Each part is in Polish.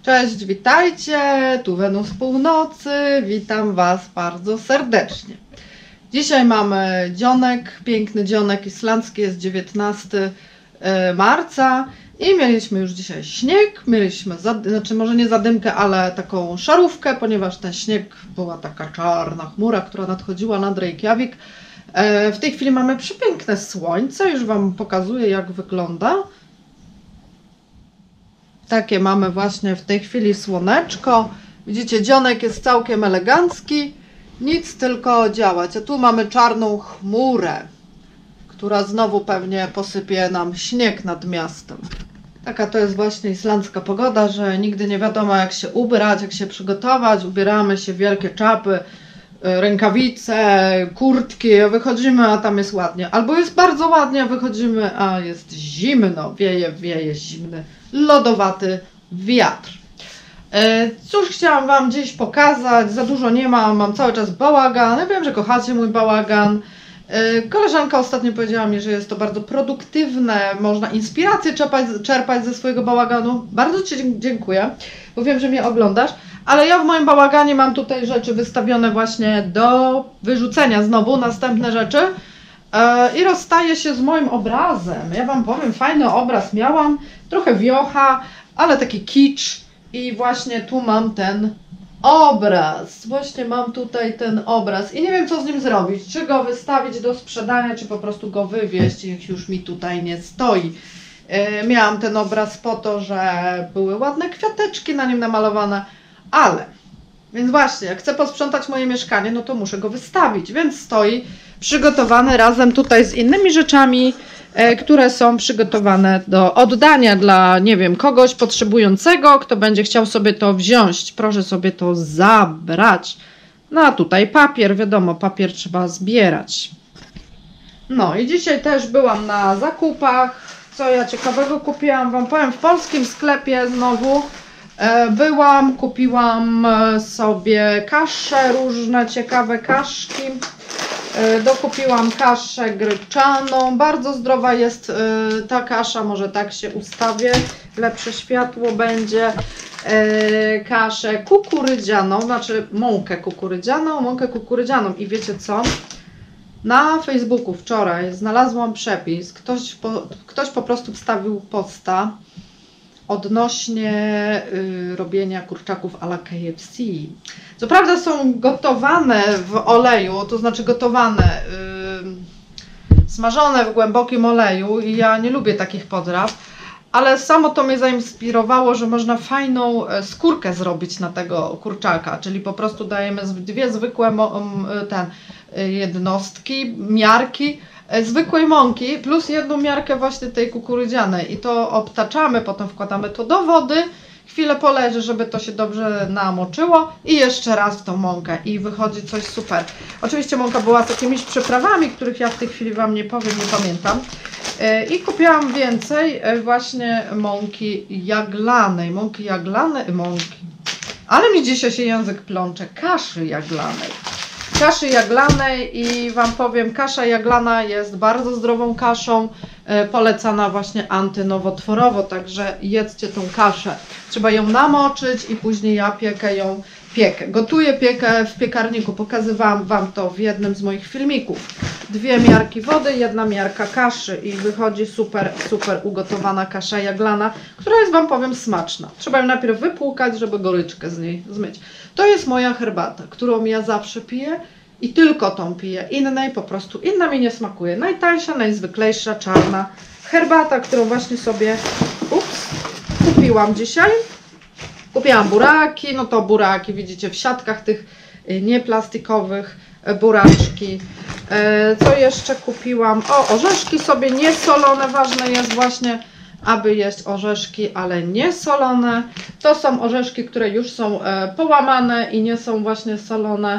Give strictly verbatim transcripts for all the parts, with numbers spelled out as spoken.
Cześć, witajcie, tu Wenus Północy, witam Was bardzo serdecznie. Dzisiaj mamy dzionek, piękny dzionek islandzki, jest dziewiętnastego marca i mieliśmy już dzisiaj śnieg, mieliśmy, znaczy może nie zadymkę, ale taką szarówkę, ponieważ ten śnieg była taka czarna chmura, która nadchodziła nad Reykjavik. W tej chwili mamy przepiękne słońce, już Wam pokazuję, jak wygląda. Takie mamy właśnie w tej chwili słoneczko. Widzicie, dzionek jest całkiem elegancki. Nic tylko działać. A tu mamy czarną chmurę, która znowu pewnie posypie nam śnieg nad miastem. Taka to jest właśnie islandzka pogoda, że nigdy nie wiadomo, jak się ubrać, jak się przygotować. Ubieramy się w wielkie czapy, rękawice, kurtki, wychodzimy, a tam jest ładnie. Albo jest bardzo ładnie, a wychodzimy, a jest zimno, wieje, wieje zimny, lodowaty wiatr. Cóż chciałam Wam dziś pokazać, za dużo nie mam, mam cały czas bałagan, ja wiem, że kochacie mój bałagan. Koleżanka ostatnio powiedziała mi, że jest to bardzo produktywne, można inspirację czerpać, czerpać ze swojego bałaganu. Bardzo Ci dziękuję, bo wiem, że mnie oglądasz, ale ja w moim bałaganie mam tutaj rzeczy wystawione właśnie do wyrzucenia znowu, następne rzeczy i rozstaję się z moim obrazem. Ja Wam powiem, fajny obraz miałam, trochę wiocha, ale taki kicz i właśnie tu mam ten obraz, właśnie mam tutaj ten obraz i nie wiem, co z nim zrobić, czy go wystawić do sprzedania, czy po prostu go wywieźć, jak już mi tutaj nie stoi. Yy, miałam ten obraz po to, że były ładne kwiateczki na nim namalowane, ale, więc właśnie, jak chcę posprzątać moje mieszkanie, no to muszę go wystawić, więc stoi przygotowany razem tutaj z innymi rzeczami, które są przygotowane do oddania dla, nie wiem, kogoś potrzebującego, kto będzie chciał sobie to wziąć. Proszę sobie to zabrać. No a tutaj papier, wiadomo, papier trzeba zbierać. No i dzisiaj też byłam na zakupach. Co ja ciekawego kupiłam? Wam powiem, w polskim sklepie znowu byłam, kupiłam sobie kasze, różne ciekawe kaszki. Dokupiłam kaszę gryczaną, bardzo zdrowa jest ta kasza, może tak się ustawię, lepsze światło będzie. Kaszę kukurydzianą, znaczy mąkę kukurydzianą, mąkę kukurydzianą i wiecie co? Na Facebooku wczoraj znalazłam przepis, ktoś po, ktoś po prostu wstawił posta odnośnie y, robienia kurczaków a la K F C. Co prawda są gotowane w oleju, to znaczy gotowane, y, smażone w głębokim oleju i ja nie lubię takich potraw, ale samo to mnie zainspirowało, że można fajną skórkę zrobić na tego kurczaka, czyli po prostu dajemy dwie zwykłe ten, jednostki, miarki zwykłej mąki plus jedną miarkę właśnie tej kukurydzianej i to obtaczamy, potem wkładamy to do wody, chwilę poleży, żeby to się dobrze namoczyło i jeszcze raz w tą mąkę i wychodzi coś super. Oczywiście mąka była z jakimiś przyprawami, których ja w tej chwili Wam nie powiem, nie pamiętam. I kupiłam więcej właśnie mąki jaglanej, mąki jaglanej, mąki, ale mi dzisiaj się język plącze, kaszy jaglanej. Kaszy jaglanej i Wam powiem, kasza jaglana jest bardzo zdrową kaszą, e, polecana właśnie antynowotworowo, także jedzcie tą kaszę. Trzeba ją namoczyć i później ja piekę ją, piekę. Gotuję piekę w piekarniku, pokazywałam Wam to w jednym z moich filmików. Dwie miarki wody, jedna miarka kaszy i wychodzi super, super ugotowana kasza jaglana, która jest Wam powiem smaczna. Trzeba ją najpierw wypłukać, żeby goryczkę z niej zmyć. To jest moja herbata, którą ja zawsze piję i tylko tą piję. Innej po prostu, inna mi nie smakuje. Najtańsza, najzwyklejsza, czarna herbata, którą właśnie sobie ups, kupiłam dzisiaj. Kupiłam buraki, no to buraki widzicie w siatkach tych nieplastikowych, buraczki. Co jeszcze kupiłam? O, orzeszki sobie niesolone, ważne jest właśnie, aby jeść orzeszki, ale nie solone. To są orzeszki, które już są e, połamane i nie są właśnie solone.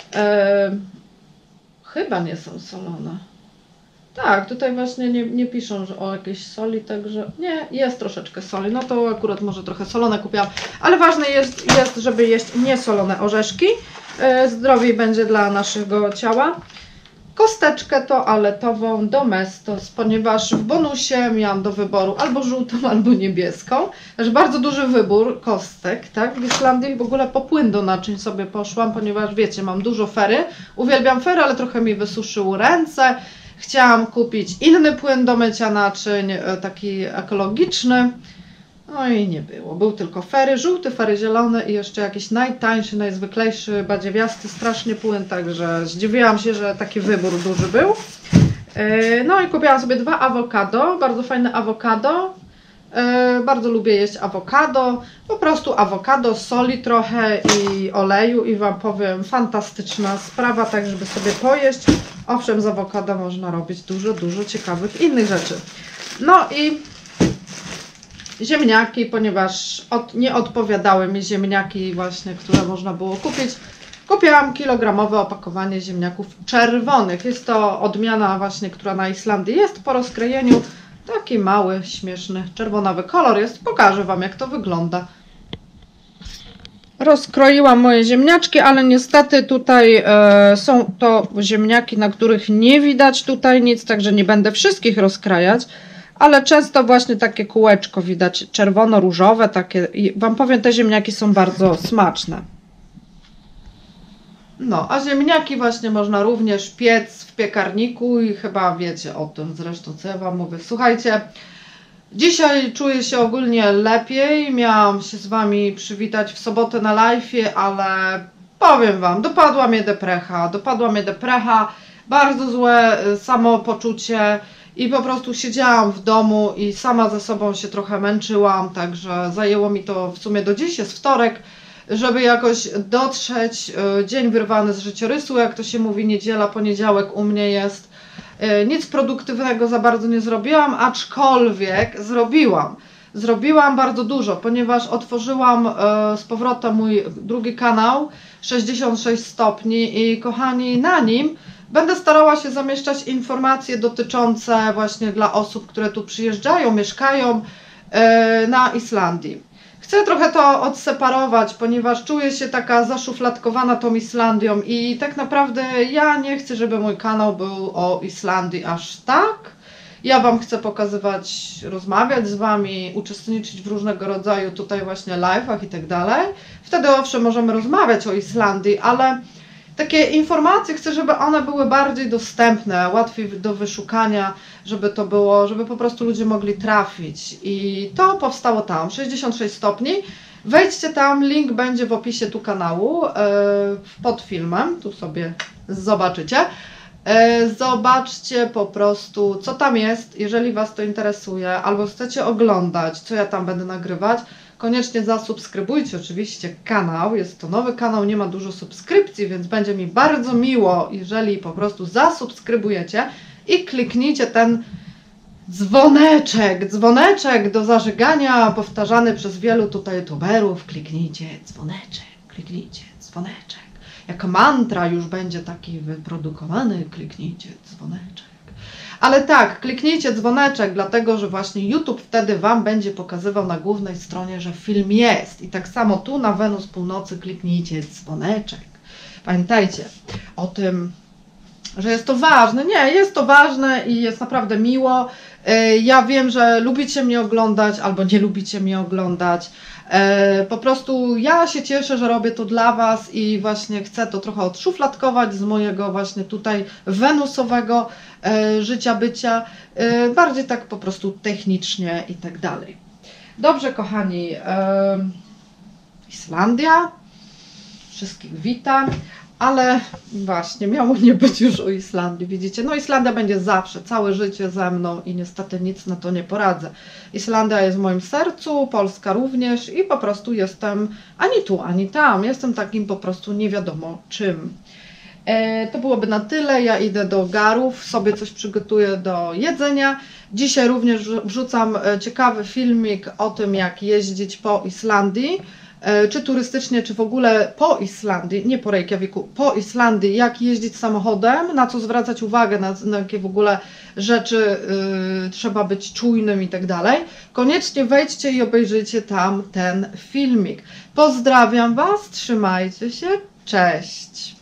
E, chyba nie są solone. Tak, tutaj właśnie nie, nie piszą, że o jakiejś soli, także nie, jest troszeczkę soli. No to akurat może trochę solone kupiłam, ale ważne jest, jest żeby jeść niesolone orzeszki. E, zdrowiej będzie dla naszego ciała. kosteczkę toaletową Domestos, ponieważ w bonusie miałam do wyboru albo żółtą, albo niebieską. Także bardzo duży wybór kostek, tak? W Islandii w ogóle po płyn do naczyń sobie poszłam, ponieważ wiecie, mam dużo fery. Uwielbiam fery, ale trochę mi wysuszyły ręce. Chciałam kupić inny płyn do mycia naczyń, taki ekologiczny. No i nie było. Był tylko fery, żółty, fery zielone i jeszcze jakiś najtańszy, najzwyklejszy, badziewiasty, strasznie płyn, także zdziwiłam się, że taki wybór duży był. No i kupiłam sobie dwa awokado, bardzo fajne awokado. Bardzo lubię jeść awokado, po prostu awokado, soli trochę i oleju i Wam powiem, fantastyczna sprawa, tak żeby sobie pojeść. Owszem, z awokado można robić dużo, dużo ciekawych innych rzeczy. No i ziemniaki, ponieważ od, nie odpowiadały mi ziemniaki właśnie, które można było kupić. Kupiłam kilogramowe opakowanie ziemniaków czerwonych. Jest to odmiana właśnie, która na Islandii jest po rozkrojeniu. Taki mały, śmieszny, czerwonawy kolor jest. Pokażę Wam, jak to wygląda. Rozkroiłam moje ziemniaczki, ale niestety tutaj e, są to ziemniaki, na których nie widać tutaj nic, także nie będę wszystkich rozkrajać. Ale często właśnie takie kółeczko widać, czerwono-różowe, takie, i Wam powiem, te ziemniaki są bardzo smaczne. No, a ziemniaki właśnie można również piec w piekarniku i chyba wiecie o tym zresztą, co ja Wam mówię. Słuchajcie, dzisiaj czuję się ogólnie lepiej, miałam się z Wami przywitać w sobotę na live'ie, ale powiem Wam, dopadła mnie deprecha, dopadła mnie deprecha, bardzo złe samopoczucie. I po prostu siedziałam w domu i sama ze sobą się trochę męczyłam, także zajęło mi to w sumie do dziś, jest wtorek, żeby jakoś dotrzeć, dzień wyrwany z życiorysu, jak to się mówi, niedziela, poniedziałek u mnie jest. Nic produktywnego za bardzo nie zrobiłam, aczkolwiek zrobiłam. Zrobiłam bardzo dużo, ponieważ otworzyłam z powrotem mój drugi kanał, sześćdziesiąt sześć stopni i kochani, na nim będę starała się zamieszczać informacje dotyczące właśnie dla osób, które tu przyjeżdżają, mieszkają yy, na Islandii. Chcę trochę to odseparować, ponieważ czuję się taka zaszufladkowana tą Islandią i tak naprawdę ja nie chcę, żeby mój kanał był o Islandii aż tak. Ja Wam chcę pokazywać, rozmawiać z Wami, uczestniczyć w różnego rodzaju tutaj właśnie live'ach i tak dalej. Wtedy owszem możemy rozmawiać o Islandii, ale takie informacje chcę, żeby one były bardziej dostępne, łatwiej do wyszukania, żeby to było, żeby po prostu ludzie mogli trafić. I to powstało tam, sześćdziesiąt sześć stopni. Wejdźcie tam, link będzie w opisie tu kanału, yy, pod filmem, tu sobie zobaczycie. Yy, zobaczcie po prostu, co tam jest, jeżeli Was to interesuje, albo chcecie oglądać, co ja tam będę nagrywać. Koniecznie zasubskrybujcie oczywiście kanał, jest to nowy kanał, nie ma dużo subskrypcji, więc będzie mi bardzo miło, jeżeli po prostu zasubskrybujecie i kliknijcie ten dzwoneczek, dzwoneczek do zażygania, powtarzany przez wielu tutaj youtuberów, kliknijcie dzwoneczek, kliknijcie dzwoneczek, jak mantra już będzie taki wyprodukowany, kliknijcie dzwoneczek. Ale tak, kliknijcie dzwoneczek, dlatego że właśnie YouTube wtedy Wam będzie pokazywał na głównej stronie, że film jest. I tak samo tu na Wenus Północy kliknijcie dzwoneczek. Pamiętajcie o tym, że jest to ważne. Nie, jest to ważne i jest naprawdę miło. Ja wiem, że lubicie mnie oglądać albo nie lubicie mnie oglądać. Po prostu ja się cieszę, że robię to dla Was i właśnie chcę to trochę odszufladkować z mojego właśnie tutaj wenusowego życia, bycia, bardziej tak po prostu technicznie i tak dalej. Dobrze, kochani, Islandia, wszystkich witam. Ale właśnie, miało nie być już o Islandii, widzicie? No Islandia będzie zawsze, całe życie ze mną i niestety nic na to nie poradzę. Islandia jest w moim sercu, Polska również i po prostu jestem ani tu, ani tam. Jestem takim po prostu nie wiadomo czym. E, to byłoby na tyle. Ja idę do garów, sobie coś przygotuję do jedzenia. Dzisiaj również wrzucam ciekawy filmik o tym, jak jeździć po Islandii. Czy turystycznie, czy w ogóle po Islandii, nie po Reykjaviku, po Islandii, jak jeździć samochodem, na co zwracać uwagę, na, na jakie w ogóle rzeczy yy, trzeba być czujnym i tak dalej. Koniecznie wejdźcie i obejrzyjcie tam ten filmik. Pozdrawiam Was, trzymajcie się, cześć!